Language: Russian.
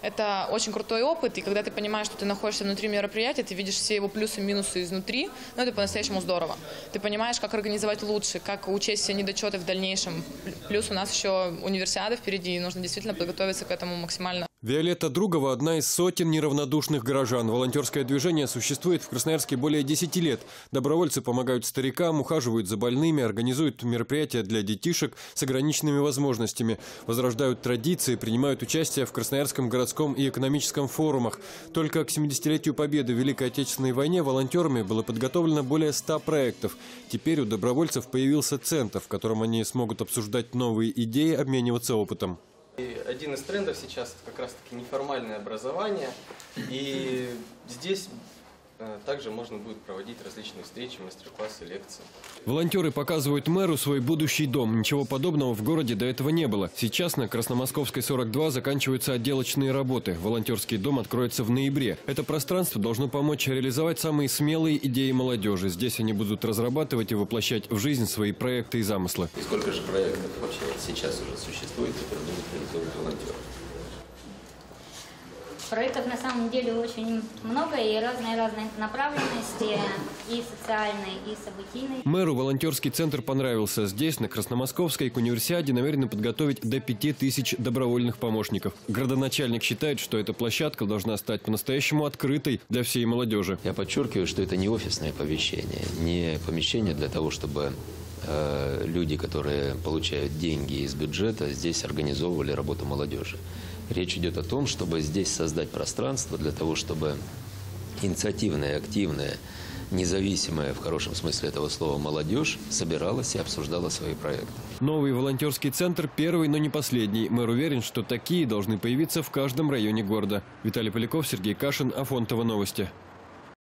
Это очень крутой опыт, и когда ты понимаешь, что ты находишься внутри мероприятия, ты видишь все его плюсы и минусы изнутри, но это по-настоящему здорово. Ты понимаешь, как организовать лучше, как учесть все недочеты в дальнейшем. Плюс у нас еще универсиада впереди, и нужно действительно подготовиться к этому максимально. Виолетта Другова – одна из сотен неравнодушных горожан. Волонтерское движение существует в Красноярске более 10 лет. Добровольцы помогают старикам, ухаживают за больными, организуют мероприятия для детишек с ограниченными возможностями, возрождают традиции, принимают участие в Красноярском городском и экономическом форумах. Только к 70-летию Победы в Великой Отечественной войне волонтерами было подготовлено более 100 проектов. Теперь у добровольцев появился центр, в котором они смогут обсуждать новые идеи, обмениваться опытом. И один из трендов сейчас – это как раз-таки неформальное образование. И здесь также можно будет проводить различные встречи, мастер-классы, лекции. Волонтеры показывают мэру свой будущий дом. Ничего подобного в городе до этого не было. Сейчас на Красномосковской 42 заканчиваются отделочные работы. Волонтерский дом откроется в ноябре. Это пространство должно помочь реализовать самые смелые идеи молодежи. Здесь они будут разрабатывать и воплощать в жизнь свои проекты и замыслы. И сколько же проектов вообще сейчас уже существует, которые будут реализовывать волонтеры? Проектов на самом деле очень много и разные направленности, и социальные, и событийные. Мэру волонтерский центр понравился. Здесь, на Красномосковской, к универсиаде намерены подготовить до 5000 добровольных помощников. Градоначальник считает, что эта площадка должна стать по-настоящему открытой для всей молодежи. Я подчеркиваю, что это не офисное помещение, не помещение для того, чтобы люди, которые получают деньги из бюджета, здесь организовывали работу молодежи. Речь идет о том, чтобы здесь создать пространство для того, чтобы инициативная, активная, независимая, в хорошем смысле этого слова, молодежь собиралась и обсуждала свои проекты. Новый волонтерский центр первый, но не последний. Мэр уверен, что такие должны появиться в каждом районе города. Виталий Поляков, Сергей Кашин, Афонтово новости.